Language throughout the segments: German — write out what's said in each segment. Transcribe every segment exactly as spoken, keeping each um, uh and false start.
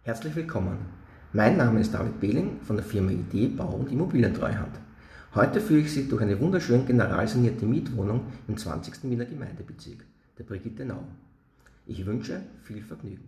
Herzlich willkommen. Mein Name ist David Behling von der Firma I D Bau- und Immobilientreuhand. Heute führe ich Sie durch eine wunderschön generalsanierte Mietwohnung im zwanzigsten Wiener Gemeindebezirk, der Brigittenau. Ich wünsche viel Vergnügen.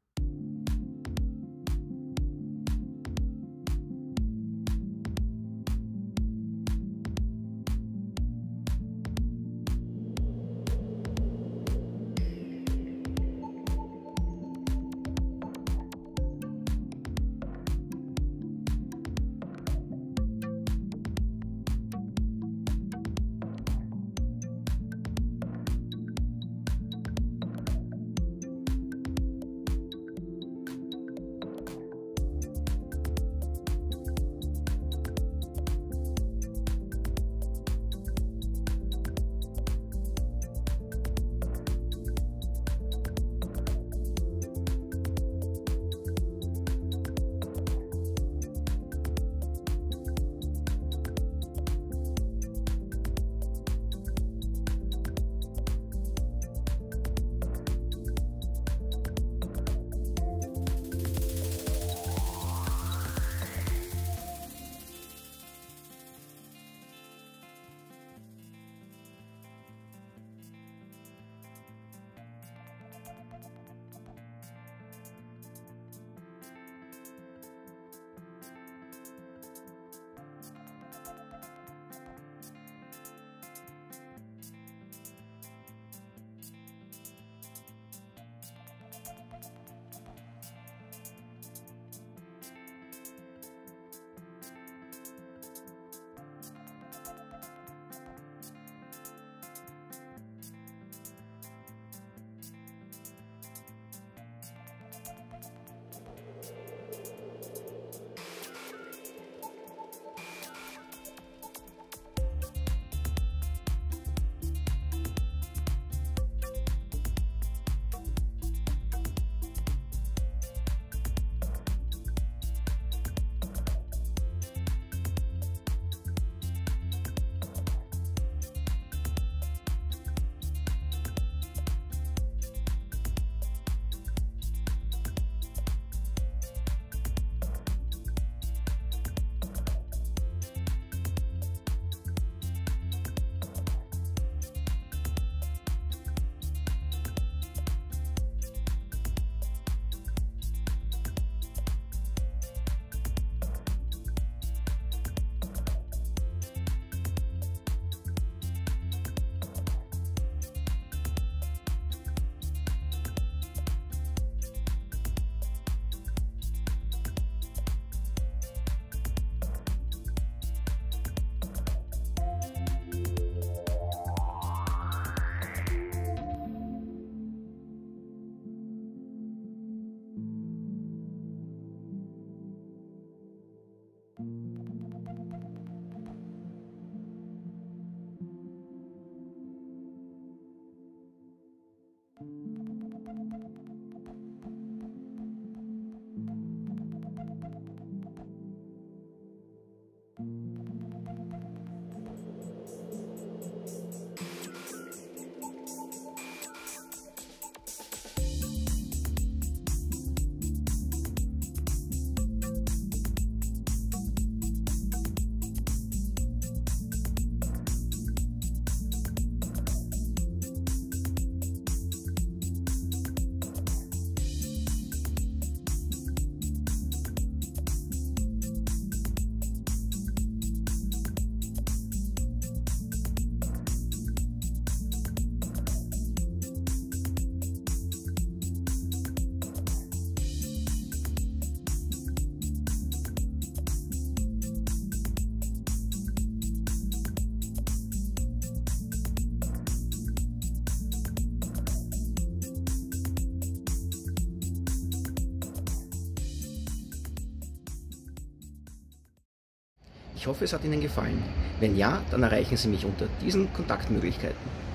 Ich hoffe, es hat Ihnen gefallen. Wenn ja, dann erreichen Sie mich unter diesen Kontaktmöglichkeiten: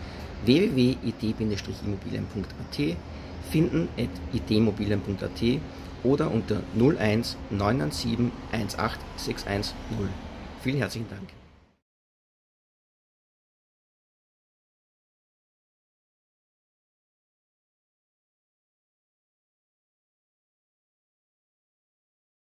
w w w punkt i d immobilien punkt a t, finden at i d immobilien punkt a t oder unter null eins neun neun sieben eins acht sechs eins null. Vielen herzlichen Dank.